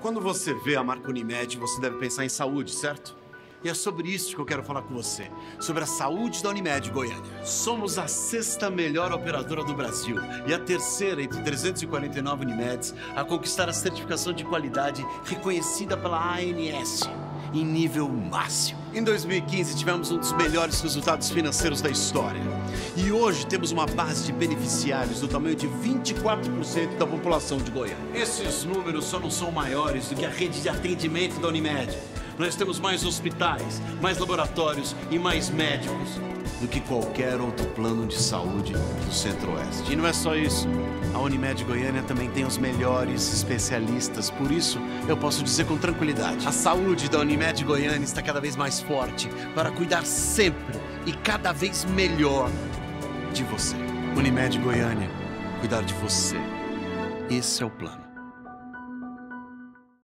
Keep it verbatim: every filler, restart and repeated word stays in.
Quando você vê a marca Unimed, você deve pensar em saúde, certo? E é sobre isso que eu quero falar com você, sobre a saúde da Unimed Goiânia. Somos a sexta melhor operadora do Brasil e a terceira entre trezentas e quarenta e nove Unimeds a conquistar a certificação de qualidade reconhecida pela A N S em nível máximo. Em dois mil e quinze, tivemos um dos melhores resultados financeiros da história. E hoje temos uma base de beneficiários do tamanho de vinte e quatro por cento da população de Goiânia. Esses números só não são maiores do que a rede de atendimento da Unimed. Nós temos mais hospitais, mais laboratórios e mais médicos do que qualquer outro plano de saúde do Centro-Oeste. E não é só isso. A Unimed Goiânia também tem os melhores especialistas. Por isso, eu posso dizer com tranquilidade: a saúde da Unimed Goiânia está cada vez mais forte para cuidar sempre e cada vez melhor de você. Unimed Goiânia, cuidar de você. Esse é o plano.